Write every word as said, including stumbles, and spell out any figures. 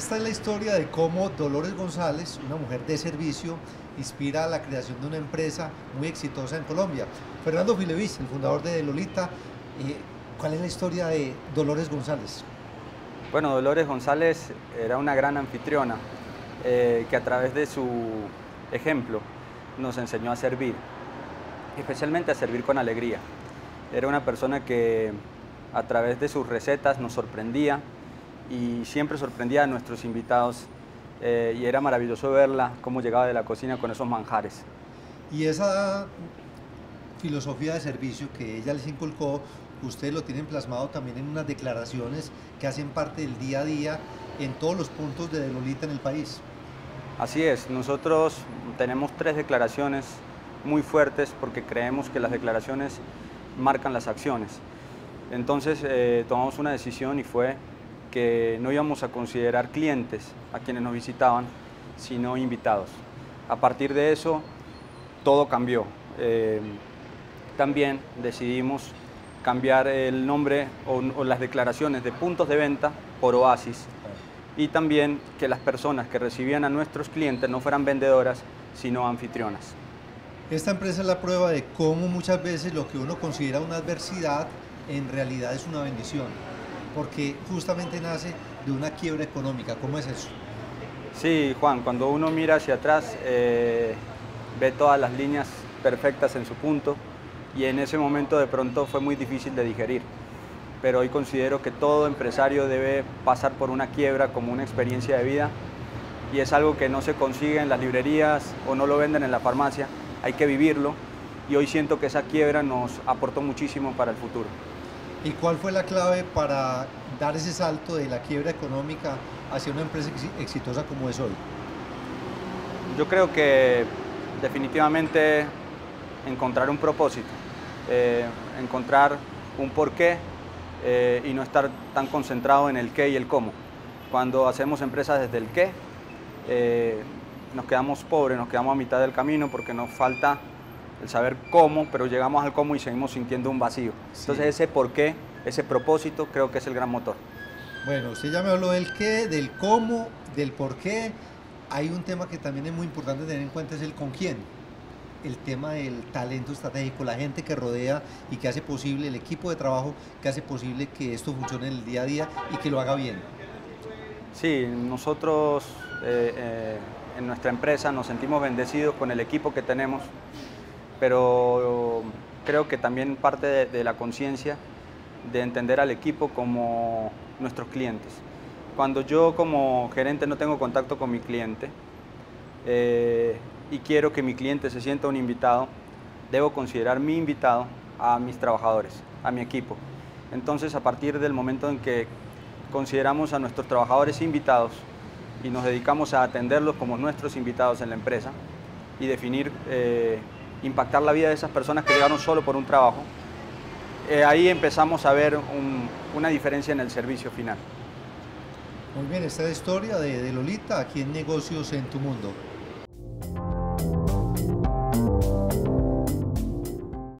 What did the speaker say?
esta es la historia de cómo Dolores González, una mujer de servicio, inspira la creación de una empresa muy exitosa en Colombia. Fernando Filevich, el fundador de Lolita, eh, ¿cuál es la historia de Dolores González? Bueno, Dolores González era una gran anfitriona eh, que a través de su ejemplo nos enseñó a servir, especialmente a servir con alegría. Era una persona que a través de sus recetas nos sorprendía y siempre sorprendía a nuestros invitados eh, y era maravilloso verla cómo llegaba de la cocina con esos manjares. Y esa filosofía de servicio que ella les inculcó, ustedes lo tienen plasmado también en unas declaraciones que hacen parte del día a día en todos los puntos de Lolita en el país. Así es, nosotros tenemos tres declaraciones muy fuertes porque creemos que las declaraciones marcan las acciones. Entonces eh, tomamos una decisión y fue que no íbamos a considerar clientes a quienes nos visitaban, sino invitados. A partir de eso, todo cambió. Eh, también decidimos cambiar el nombre o, o las declaraciones de puntos de venta por oasis y también que las personas que recibían a nuestros clientes no fueran vendedoras, sino anfitrionas. Esta empresa es la prueba de cómo muchas veces lo que uno considera una adversidad en realidad es una bendición, porque justamente nace de una quiebra económica. ¿Cómo es eso? Sí, Juan, cuando uno mira hacia atrás eh, ve todas las líneas perfectas en su punto y en ese momento de pronto fue muy difícil de digerir. Pero hoy considero que todo empresario debe pasar por una quiebra como una experiencia de vida y es algo que no se consigue en las librerías o no lo venden en la farmacia, hay que vivirlo y hoy siento que esa quiebra nos aportó muchísimo para el futuro. ¿Y cuál fue la clave para dar ese salto de la quiebra económica hacia una empresa exitosa como es hoy? Yo creo que definitivamente encontrar un propósito, eh, encontrar un porqué eh, y no estar tan concentrado en el qué y el cómo. Cuando hacemos empresas desde el qué, eh, nos quedamos pobres, nos quedamos a mitad del camino porque nos falta el saber cómo, pero llegamos al cómo y seguimos sintiendo un vacío. Entonces sí. Ese porqué, ese propósito, creo que es el gran motor. Bueno, usted ya me habló del qué, del cómo, del por qué. Hay un tema que también es muy importante tener en cuenta, es el con quién. El tema del talento estratégico, la gente que rodea y que hace posible, el equipo de trabajo que hace posible que esto funcione en el día a día y que lo haga bien. Sí, nosotros eh, eh, en nuestra empresa nos sentimos bendecidos con el equipo que tenemos, pero creo que también parte de, de la conciencia de entender al equipo como nuestros clientes. Cuando yo como gerente no tengo contacto con mi cliente eh, y quiero que mi cliente se sienta un invitado, debo considerar mi invitado a mis trabajadores, a mi equipo. Entonces, a partir del momento en que consideramos a nuestros trabajadores invitados y nos dedicamos a atenderlos como nuestros invitados en la empresa y definir eh, impactar la vida de esas personas que llegaron solo por un trabajo, eh, ahí empezamos a ver un, una diferencia en el servicio final. Muy bien, esta es la historia de, de Lolita aquí en Negocios en tu Mundo.